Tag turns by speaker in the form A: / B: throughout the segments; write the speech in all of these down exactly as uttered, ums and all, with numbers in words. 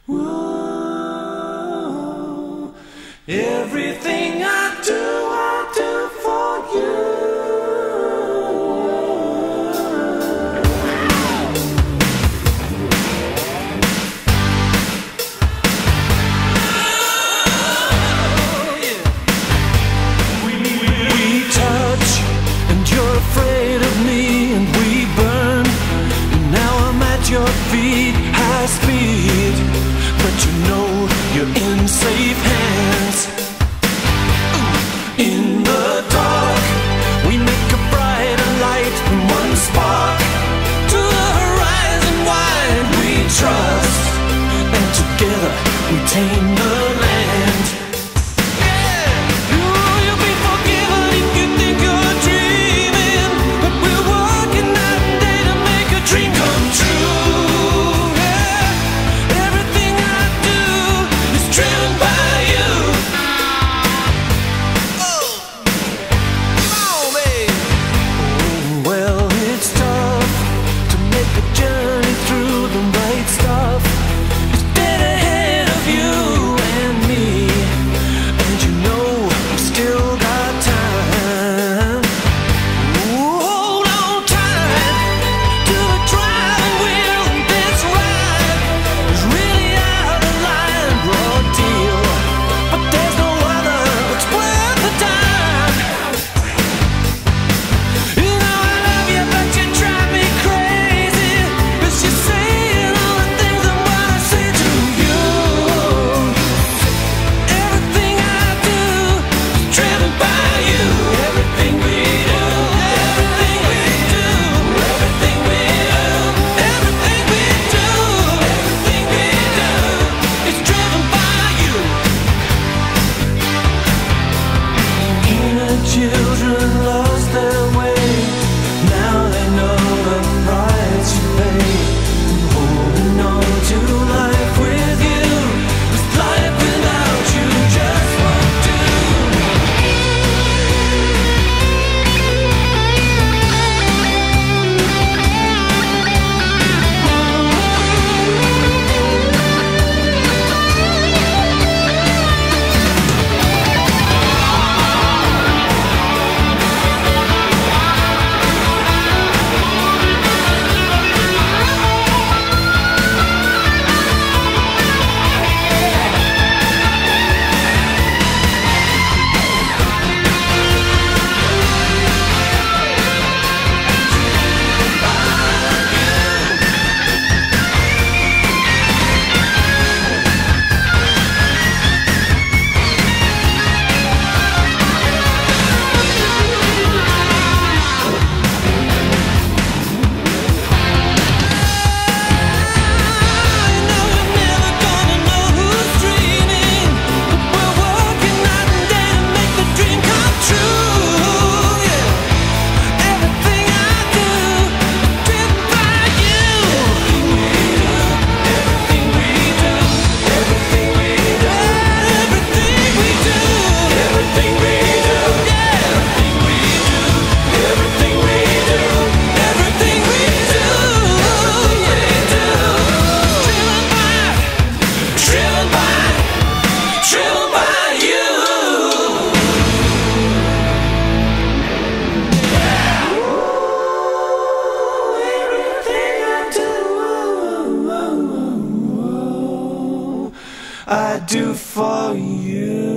A: Whoa. Everything I do, I do for you. We, we, we touch, and you're afraid of me, and we burn. And now I'm at your feet, high speed, but you know you're in safe hands. In the dark, we make a brighter light from one spark. To the horizon wide we trust, and together we tame the land. Yeah, you'll be forgiven if you think you're dreaming, but we're working night and day to make a dream come true. Yeah, everything I do is driven by you. Oh, come on, babe. Oh, well, it's tough to make a journey through the right stuff. It's dead ahead of you and me, and you know we still got time. Ooh, hold on tight to the driving wheel, and this ride is really out of line, raw deal. But there's no other that's worth the time. You know I love you, but you drive me crazy, 'cause you're saying all the things I wanna say to you. Everything I do is driven by you. Everything we do, everything we do, everything we do, everything we do, everything we do is driven by you. Inner children lost their way, now they know the price you pay. Holding on to life with you, 'cause life without you just won't do. I do for you.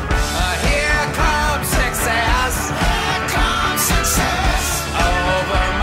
B: Here comes success. Here comes success. Over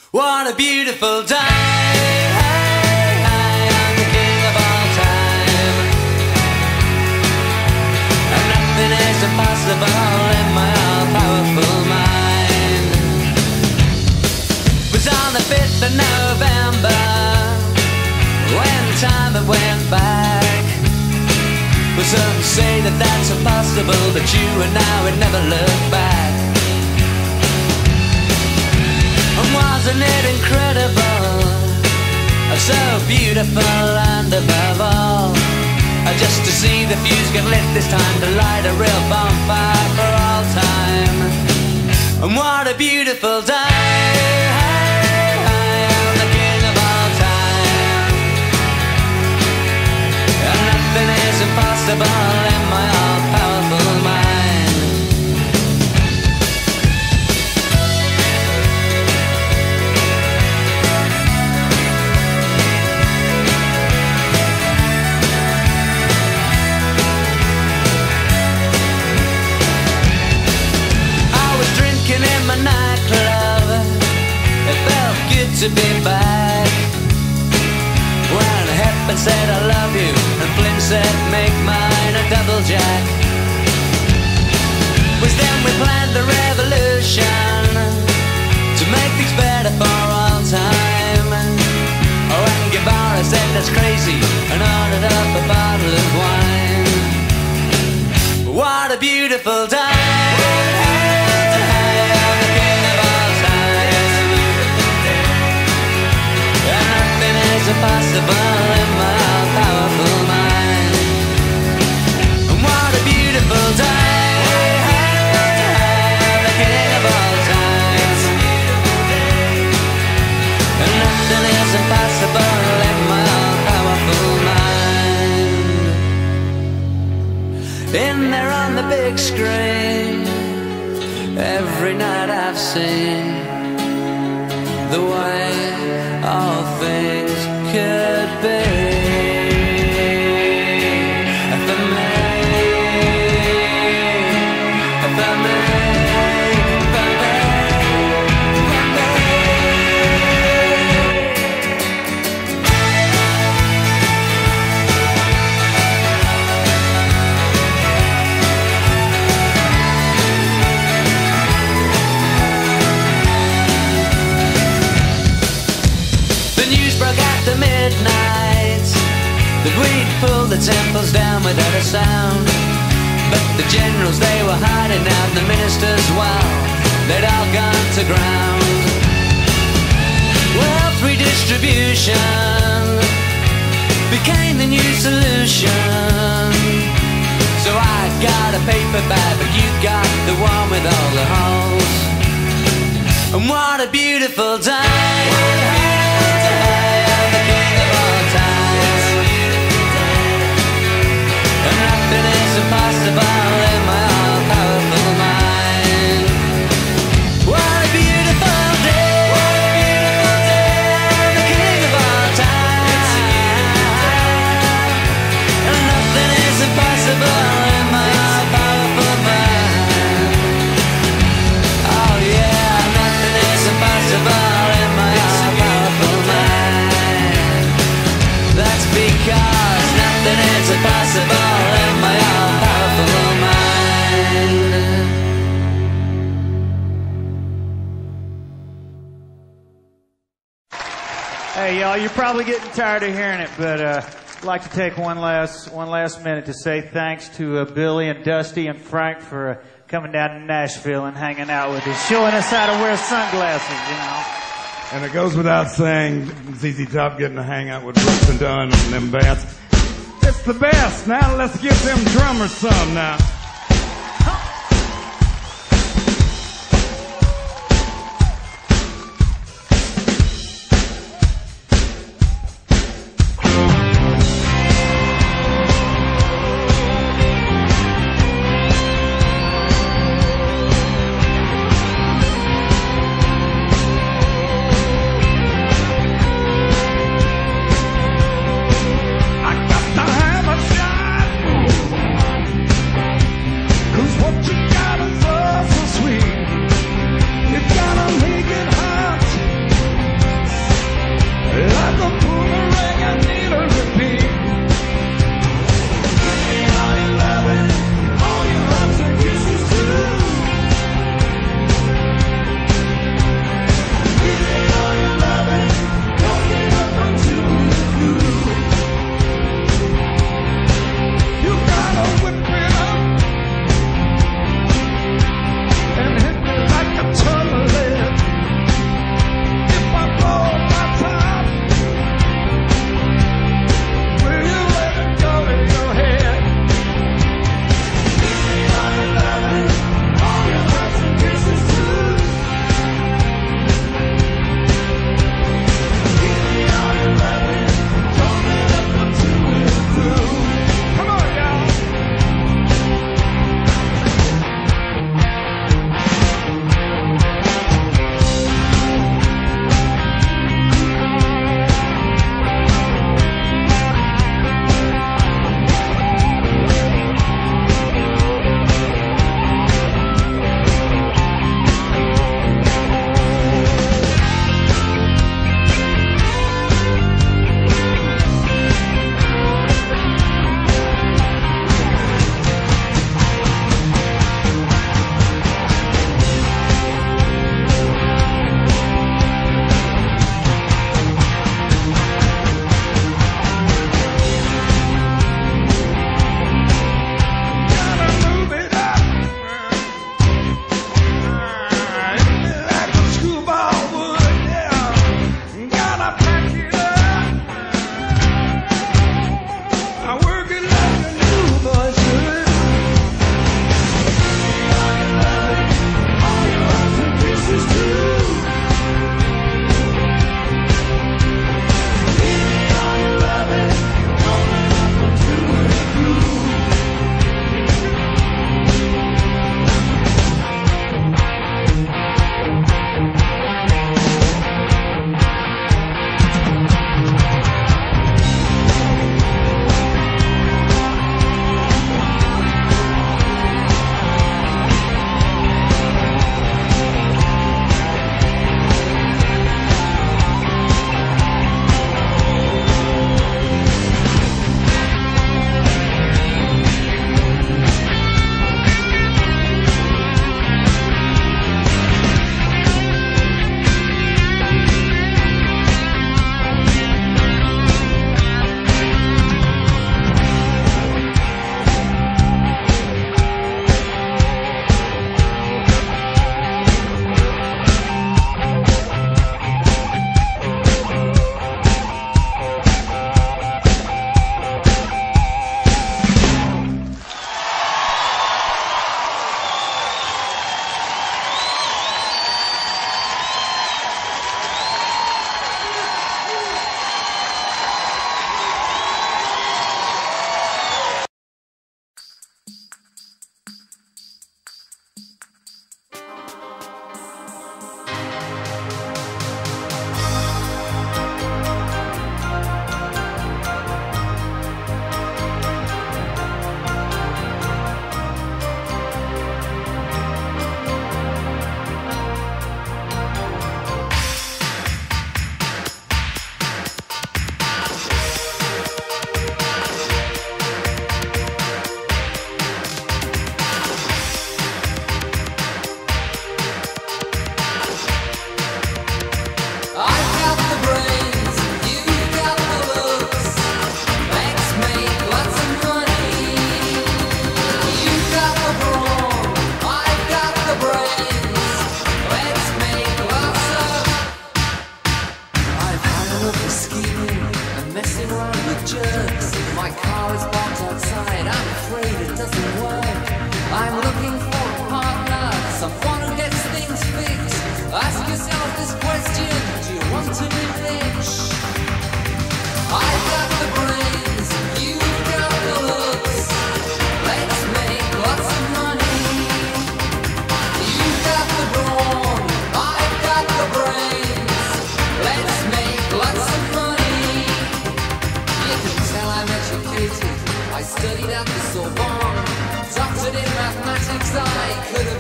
A: What a beautiful day. Hey, hey, I'm the king of all time, and nothing is impossible in my all-powerful mind. It was on the fifth of November when time had went back. Well, some say that that's impossible, but you and I would never look back. And wasn't it incredible, so beautiful, and above all, just to see the fuse get lit this time, to light a real bonfire for all time. And what a beautiful day. Hey, I am the king of all time, and nothing is impossible in my all-powerful mind. In my nightclub, it felt good to be back. When Hepburn said I love you, and Flynn said make mine a double jack. Was then we planned the revolution to make things better for all time. Oh, and Guevara said that's crazy, and ordered up a bottle of wine. What a beautiful day. Impossible in my all-powerful mind. And what a beautiful day. I'm the king of all time, and nothing is impossible in my all-powerful mind. In there on the big screen, every night I've seen the way all things could be. For me, for me, for me, for me. The news broke after midnight that we'd pulled the temples down without a sound. But the generals, they were hiding out, the ministers, well, they'd all gone to ground. Wealth redistribution became the new solution. So I got a paper bag, but you got the one with all the holes. And what a beautiful day. Nothing is impossible in my all-powerful mind. What a beautiful day. What a beautiful day. I'm the king of all time, and nothing is impossible in my all-powerful mind. Oh yeah, nothing is impossible in my all-powerful mind. That's because nothing is impossible.
B: Hey, y'all, you're probably getting tired of hearing it, but uh, I'd like to take one last one last minute to say thanks to uh, Billy and Dusty and Frank for uh, coming down to Nashville and hanging out with us, showing us how to wear sunglasses, you know.
C: And it goes without saying, Z Z Top getting to hang out with Brooks and Dunn and them bands. It's the best. Now let's give them drummers some now.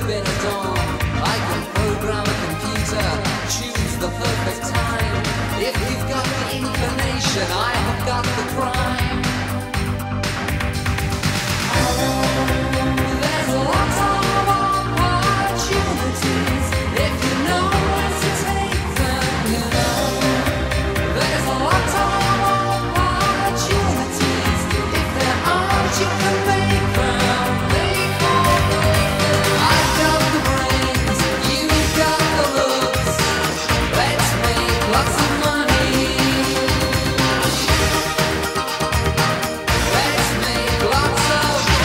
D: been a dawn. I can program a computer, choose the perfect time. If you've got the inclination, I have got the crime. There's lots of opportunities if you know where to take them, you know. There's lots of opportunities. If there aren't, you can make them. Make them, make them. I've got the brains, you've got the looks. Let's make lots of money. Let's make lots of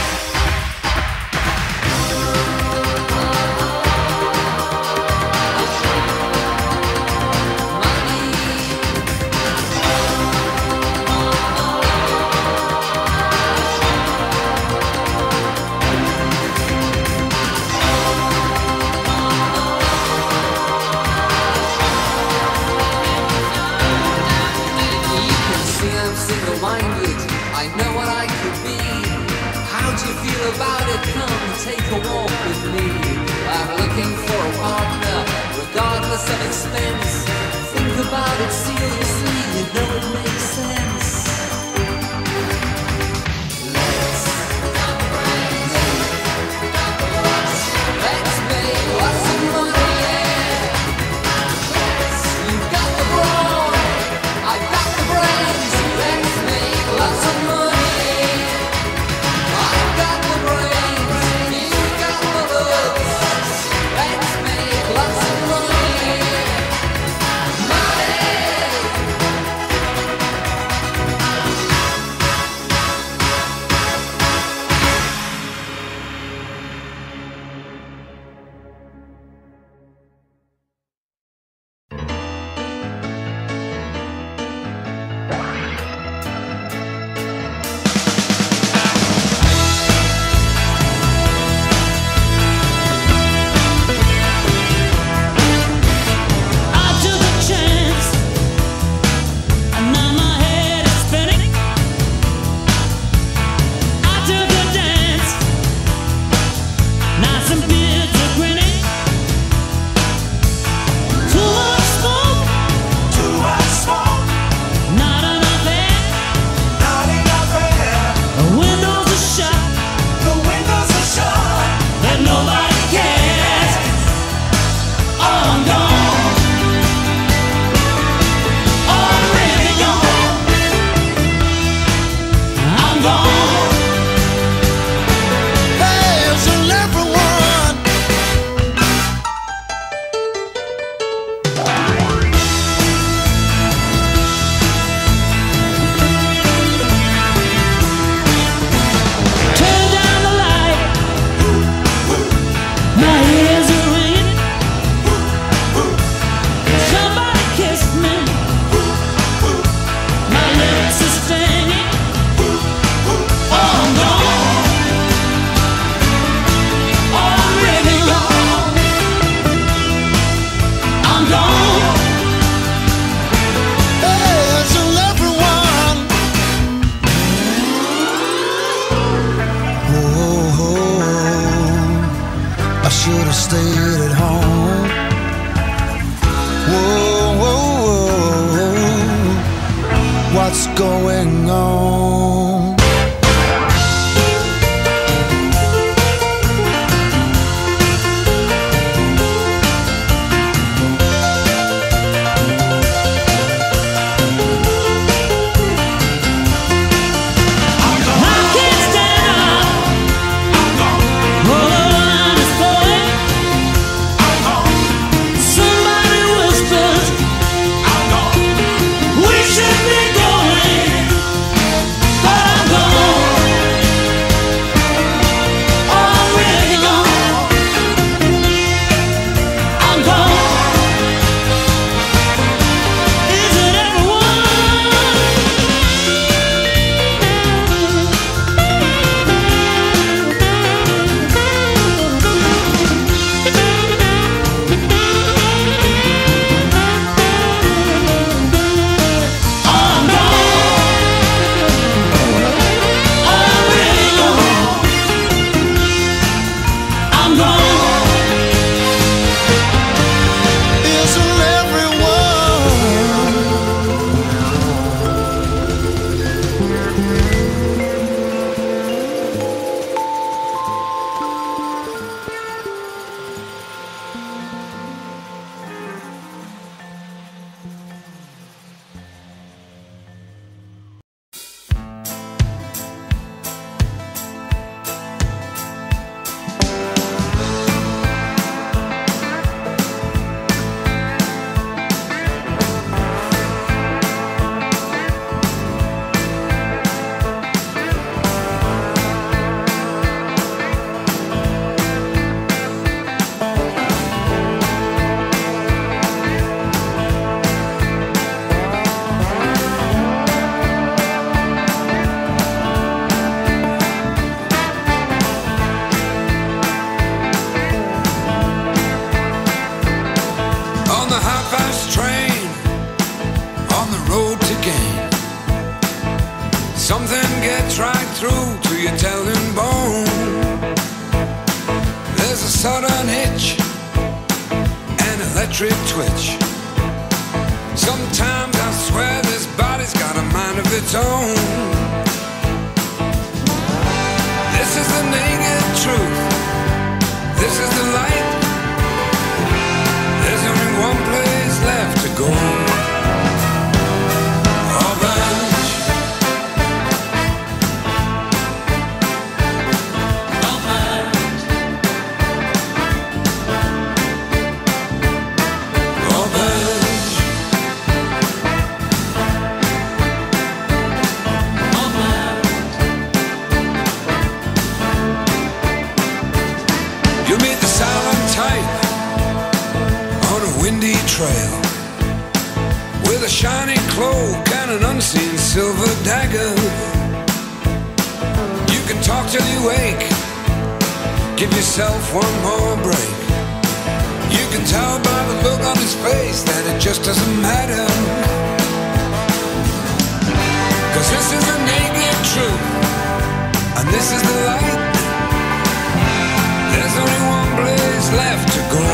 D: single-minded, I know what I could be. How do you feel about it? Come take a walk with me. I'm looking for a partner, regardless of expense. Think about it seriously, you know it makes sense. Let's Let's make lots of money, yeah. You've got the brawn, I've got the brains. Let's make lots of money. I've got the brains, you've got the looks. Let's make lots of money. Money.
A: I took a chance, and now my head is spinning. I took a dance, now some beards are grinning. Too much smoke, too much smoke, not enough air, not enough air. The windows are shut, the windows are shut, and nobody cares. Oh, I'm gone. Oh, I'm really gone. I'm gone. There's an everyone. Turn down the light. My ears are ringing. Somebody kiss me. My lips are stinging. Oh, I'm gone. Oh, I'm really gone. I'm gone. There's an everyone.
E: I should have stayed at home. Whoa, whoa, whoa, what's going on?
A: I can't stand up. All around is falling. Somebody whispers, we should be going, but
F: through to your telling bone. There's a sudden hitch, an electric twitch. Sometimes I swear this body's got a mind of its own. This is the naked truth. This is the light. There's only one place left to go. Trail with a shiny cloak and an unseen silver dagger. You can talk till you wake, give yourself one more break. You can tell by the look on his face that it just doesn't matter. Cause this is the naked truth, and this is the light. There's only one place left to go.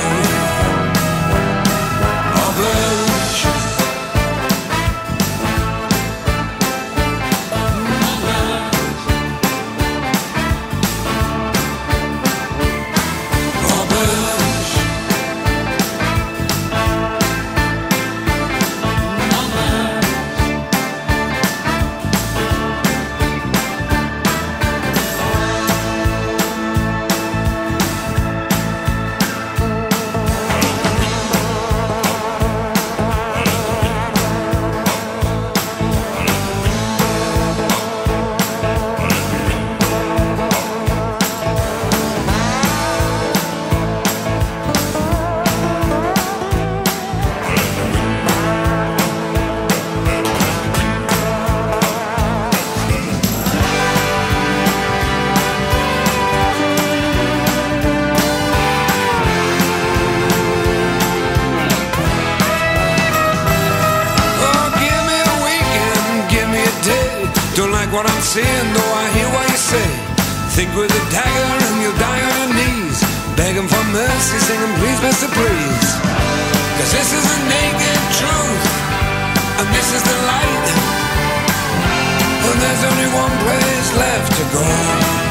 F: What I'm saying, though I hear what you say. Think with a dagger and you'll die on your knees, begging for mercy, singing please, mister, please. Cause this is the naked truth, and this is the light, and there's only one place left to go.